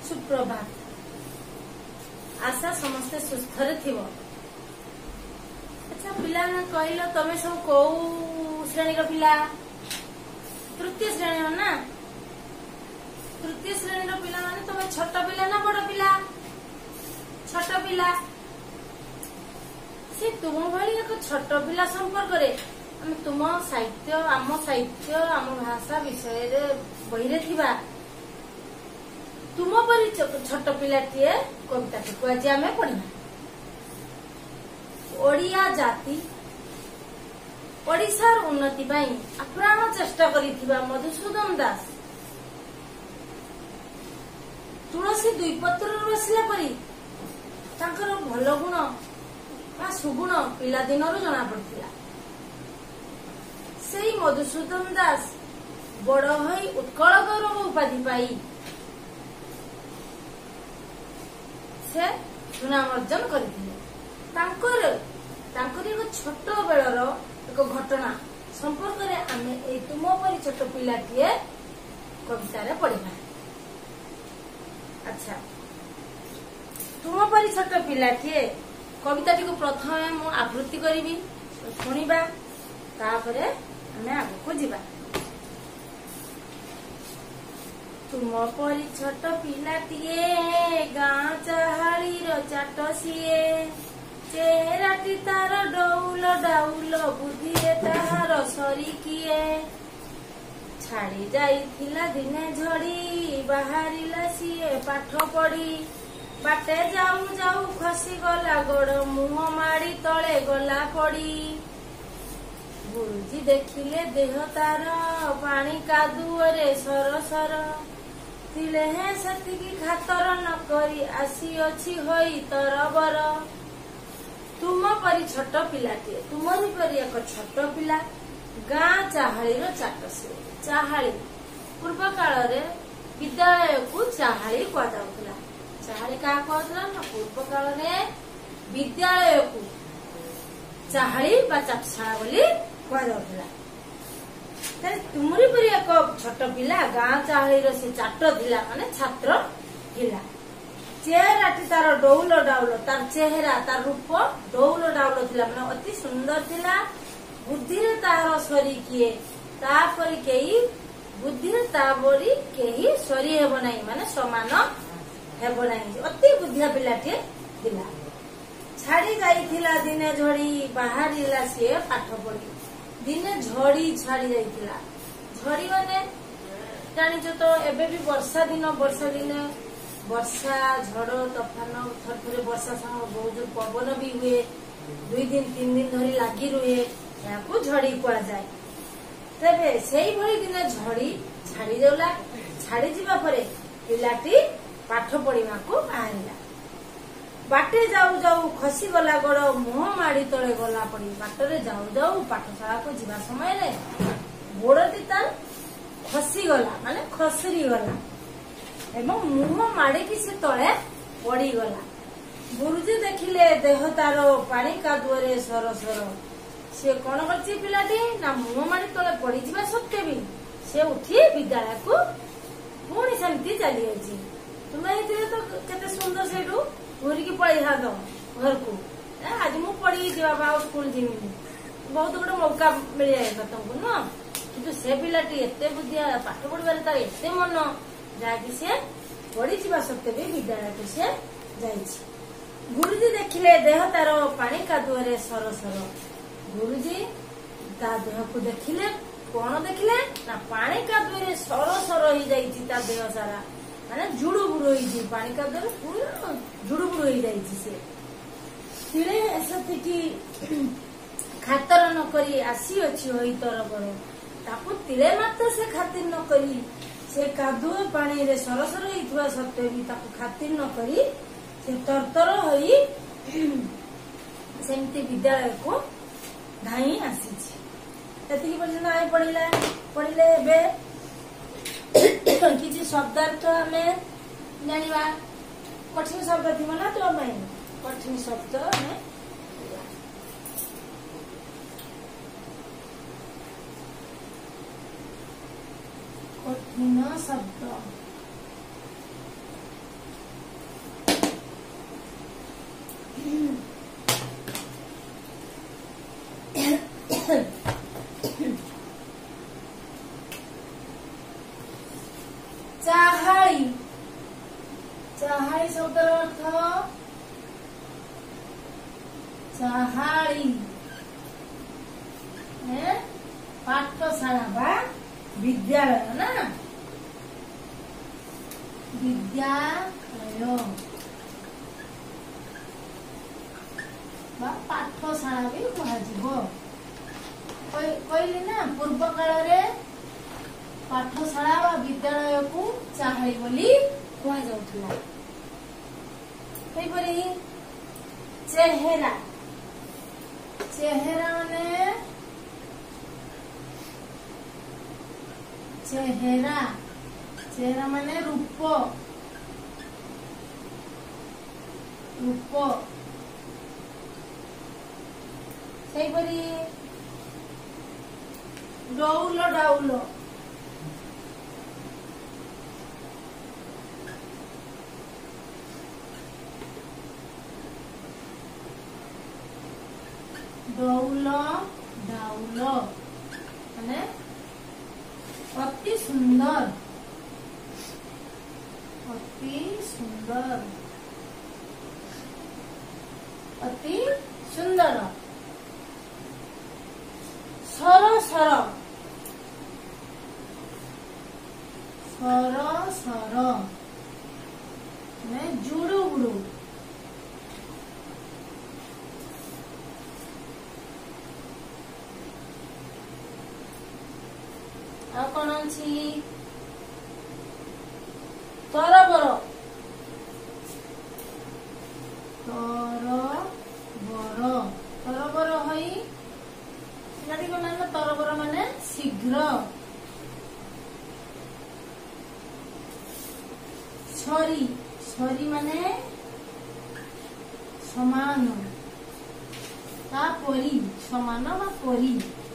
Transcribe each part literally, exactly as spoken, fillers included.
सुप्रभात। आशा समस्ते सुस्थ थिबो। अच्छा पिला ना कहलो तमे सब को श्रेणी रो पिला? तृतीय श्रेणी रो ना? तृतीय श्रेणी रो पिला माने तमे छोट पिला ना बड़ पिला? छोट पिला। से तुम भली एक छोट पिला संपर्क रे हम तुम साहित्य आम साहित्य आम भाषा विषय रे बही रे थिबा तुम परी छोट पिलाटीए कविता को आज आम पढ़ा। ओडिया जाति ओडिशार उन्नति पाई अप्राण चेष्टा करिथिबा मधुसूदन दास तुलसी दुई पत्र बसिला परी तांकर भल गुण बा सुगुण पिला दिनरू जना पड़तिला। सेई मधुसूदन दास बड़ होई उत्कल गौरव उपाधि पाई से सुनाम अर्जन करथिले। तांकर तांकर एक छोट बेलर एक घटना संपर्क रे आमे ए तुम परी छोट पिलाटीए कविता रे पढ़िबा। अच्छा तुम परी छोट पिलाटीए कविताटी को प्रथम मु आवृत्ति करिवि सुनिबा तापरे हमें आगे को जीवा। तुम परी छोट पिलाटीए गाँ चाहाली रो चाट सीए चेहराटी तार डौल डाउल बुद्धि ताहार सरी किए छाड़ी जाइथिला दिने झड़ी बाहरिला सीए पाठ पढ़ी बाटे जाऊ जाऊ खसी गला गोड़ मुह माड़ी तले गला पड़ी गुरुजी देखिले देह तार पानी कादुअरे सर सर तिले हे सतिकी खातर न करी आसी अछि होई तरबर। तुम परी छोट पिलाटीए तुमरी परी एक छोट पिला गाँ चाहाली रो चाट से चाहाली पूर्व काल रे विद्यालय को चाहाली कह जाउथला। चाहाली का कहला ना पूर्व काल रे विद्यालय को चाहाली बा चाटशाला बोली कह जाउथला। तारे तुमरी परी एक छोट पिला गाँ चाहाली रो से चाट दिला माने छात्र हिला चेहराटी तार डौल डाउल तार चेहरा तार रूप डौल डाउल थिला माने अति सुंदर थिला। बुद्धि रे तार सरी किए तापरी केही बुद्धि रे ताबरी केही सरी हेबो नाही माने समान हेबो नाही अति बुद्धिया पिलाटे थिला। छाड़ी जाइथिला दिने झड़ी बाहरिला से पाठ पढ़ी दिने झड़ी छाड़ी जाइथिला। झड़ी माने जानिছো तो एबे भी वर्षा दिन वर्षा दिने वर्षा झड़ तोफान थर थरे वर्षा संग बहुत जोर पवन भी हुए दुई दिन तीन दिन धरी लगी रुहे या झड़ी कह जाए। तेरे से दिन झड़ी छाड़ी जाऊला छाड़ी जावा परे पिलाटी पाठ पढ़ा को बाहरिला बाटे जाऊ जाऊ खसी गला गोड़ मुह माड़ी तले गला पड़ी बाटरे जाऊ जाऊ पाठशाला को जीवा समय रे गोड़टी तार खसी गला माने खसरी गला एवं मुह माड़ी की से तले पड़ी गला। गुरुजी देखिले देह तार पानी कादुअरे सर सर से कौन करछि पिलाटी ना मुह माड़ी तले पड़ी जिबा सत्ते भी से उठी विद्यालय को पुणी सेमती चली जाइछि। तुमे हेतिले तो केते सुंदर सेडू घूरी की पड़ी हा दो घर को आज मु पड़ी जीवा बा स्कूल जीमी बहुत गोटे मौका मिल जाए तुमको न किंतु से पिलाटी एते बुद्धिया पाठ पढ़िबारे तार एते मन जाकि से पड़ी जीवा सत्ते भी विद्यालय को से जाइछि। गुरुजी देखिले देह तार पानी कादुअरे सर सर गुरुजी ता देह को देखिले कौन देखिले ना पानी कादुअरे सर सर ही जाइछि ता देह सारा माने जुड़ू बुड़ू ही पानी कादुअरे पूरा जुड़ू बुड़ू ही जाइछि से तिले सतिकी खातर न करी आसी अछि होई तरबर ताकू तिले मात्र से खातिर न करी से कादुआ पानी रे सरसर होइथवा सत्ते भी ताकू खातिर न करी से तरतर होई सेमती विद्यालय को धाई आसी एति पर्यंत आए पढ़िला पढ़िले बे किछि शब्दार्थ हमें जानिबा कठिन शब्द थी ना तो मैं कठिन शब्द हमें कठिन शब्द ଚାହାଳି ଚାହାଳି ଶବ୍ଦର ଅର୍ଥ ଚାହାଳି ପାଠଶାଳା ବା ବିଦ୍ୟାଳୟ ନା ବିଦ୍ୟାଳୟ ବା ପାଠଶାଳା ବି କୁହାଯିବ। କହିଲି ନା ପୂର୍ବ କାଳରେ ପାଠଶାଳା ବା ବିଦ୍ୟାଳୟକୁ ଚାହାଳି ବୋଲି କୁହାଯାଉଥିଲା। ସେହିପରି ଚେହେରା ଚେହେରା ମାନେ ଚେହେରା ଚେହେରା ମାନେ ରୂପ ରୂପ ସେହିପରି ଡଉଲ ଡାଉଲ ଡଉଲ ଡାଉଲ ମାନେ ଅତି ସୁନ୍ଦର ଅତି ସୁନ୍ଦର ଅତି ସୁନ୍ଦର ସର ସର ସର ସର ମାନେ ଜୁଡୁ ବୁଡୁ ଆଉ କଣ ଅଛି ତରବର ତରବର ତରବର ହୋଇ ମାନେ ତରବର ମାନେ ଶୀଘ୍ର ଛରି ଛରି ମାନେ ସମାନ ତାପରି ସମାନ ବା ପରି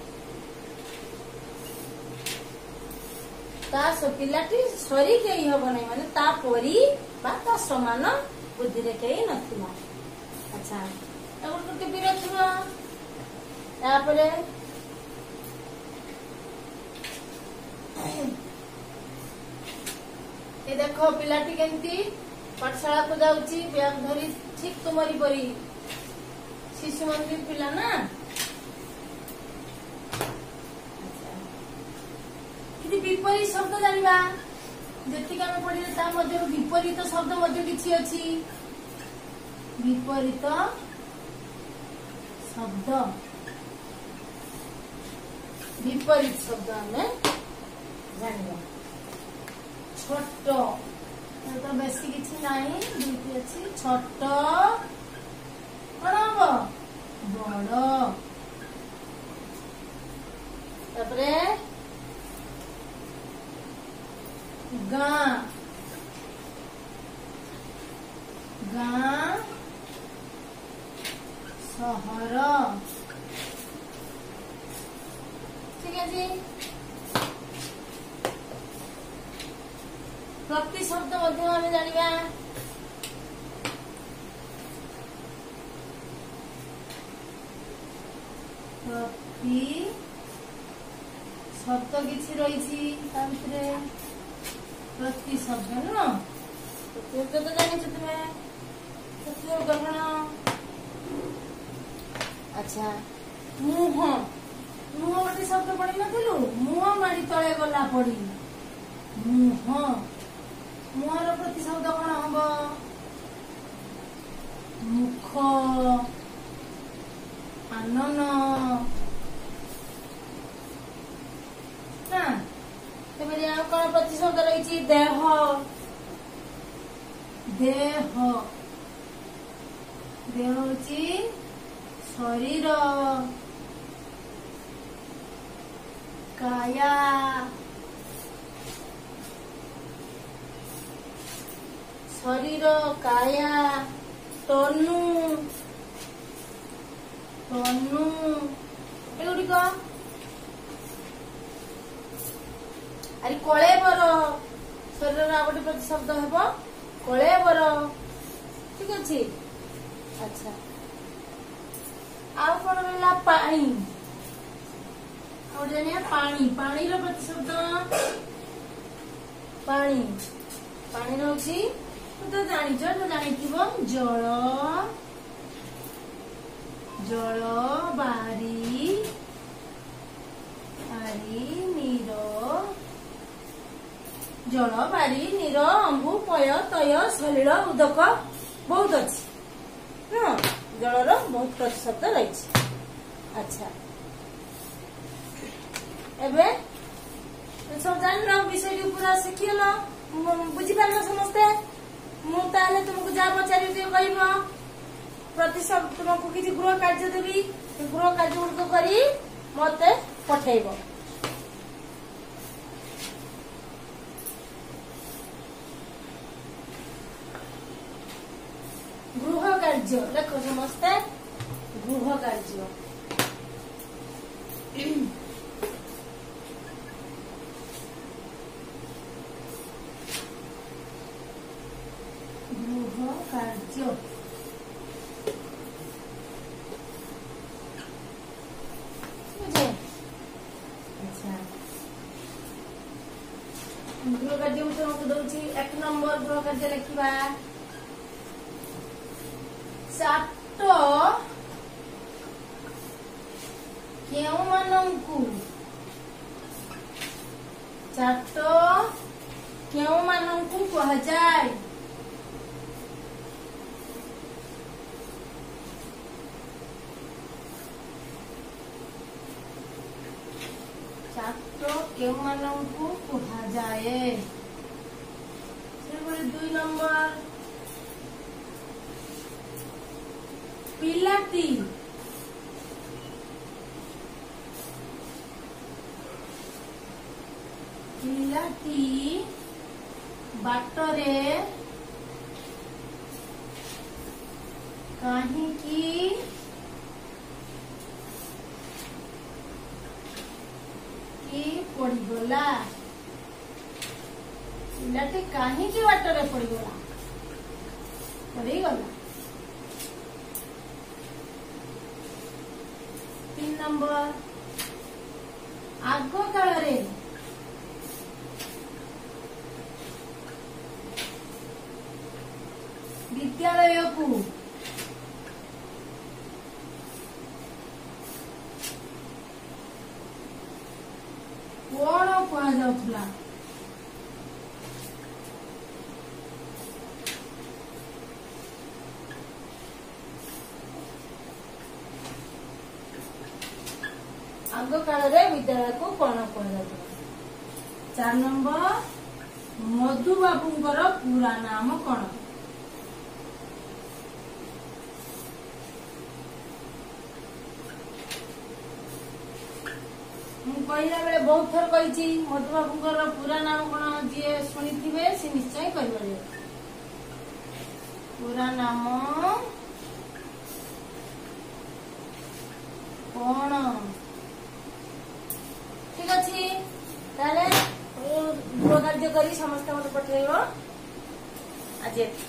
ତା ପିଲାଟି ସରି କେହି ହବ ନାହିଁ ମାନେ ତାପରି ବା ତା ସମାନ ବୁଦ୍ଧିରେ କେହି ନଥିଲା। ଆଚ୍ଛା ତାକୁ ଟିପି ରଖିବ। ତାପରେ ଏ ଦେଖ ପିଲାଟି କେମିତି ପାଠଶାଳା କୁ ଯାଉଛି ବ୍ୟାଗ ଧରି ଠିକ ତୁମରି ପରି ଶିଶୁ ମନ୍ଦିର ପିଲା ନା। ବିପରୀତ ଶବ୍ଦ ଜାଣିବା ଯେତିକି ଆମେ ପଢିଲେ ତା ମଧ୍ୟରୁ ବିପରୀତ ଶବ୍ଦ ମଧ୍ୟ କିଛି ଅଛି। ବିପରୀତ ଶବ୍ଦ ବିପରୀତ ଶବ୍ଦ ଆମେ ଜାଣିବା। ଛୋଟ ତ ବେଶୀ କିଛି ନାହିଁ ଦୁଇଟି ଅଛି ଛୋଟ କଣ ହବ ବଡ। ତାପରେ ଗାଁ ଗାଁ ସହର ঠিক আছে। ପ୍ରତି ଶବ୍ଦ ମଧ୍ୟ ଆମେ ଜାଣିବା। ପ୍ରତି ଶବ୍ଦ କିଛି ରହିଛି ତା ଭିତରେ ପ୍ରତି ଶବ୍ଦ ନୁହଁ ଶବ୍ଦ ତ ଜାଣିଛ ତୁମେ ଗ୍ରହଣ। ଆଚ୍ଛା ମୁହଁ ମୁହଁ ଗୋଟେ ଶବ୍ଦ ପଢି ନଥିଲୁ ମୁହଁ ମାଡି ତଳେ ଗଲା ପଡି ମୁହଁ ମୁହଁର ପ୍ରତି ଶବ୍ଦ କଣ ହବ ମୁଖ ଆନନ ନା। ସେମିତି ଆଉ କଣ ପ୍ରତି ଶବ୍ଦ ରହିଛି ଦେହ ଦେହ ଦେହ ହଉଛି ଶରୀର କାୟା ଶରୀର କାୟା ତନୁ ତନୁ ଏଗୁଡିକ ଆରେ କଳେବର ଶରୀରର ଆଉ ଗୋଟେ ପ୍ରତି ଶବ୍ଦ ହେବ କଳେବର। ଠିକ ଅଛି अच्छा आउ कौन रहा पानी और जानिए पानी पानी रो प्रतिशब्द पानी पानी रोची तो जानिछ तो जानिथिबो जल जल बारी बारी नीर जल बारी नीर अंबु पय तय सलिल उदक बहुत अच्छी हाँ जलर बहुत प्रतिशब्द रही। अच्छा एबे सब जान विषय पूरा शिखल बुझीपार समस्ते मुझे तुमको जहाँ पचारि कह प्रतिशब्द तुमको किसी गृह कार्य देवी गृह कार्य गुड़िक कर मत पठेब। गृह कार्य देख समस्ते गृह कार्य गृह कार्य बुझे। अच्छा गृह कार्य तुमको दौची एक नंबर गृह कार्य लिखा चाट केउ मानंकु चाट केउ मानंकु कहा जाए चाट केउ मानंकु कहा जाए। दुई नंबर पिलाटी पिलाटी बाटरे काहींकी की पड़गला पिलाटी काहींकी बाटरे पड़गला पड़गला। तीन नंबर आग काल विद्यालय को कौन कह जाउथला आग काल विद्यालय को कौन कह। चार नंबर मधु बाबूंकर पूरा नाम कौन। कहला बेले बहुत थर कही मधु बाबूंकर पूरा नाम कौन जी शुणी थे सी निश्चय कह पूरा नाम कौन। ठीक अच्छे गृह कार्य कर समस्त मत पठेब आज।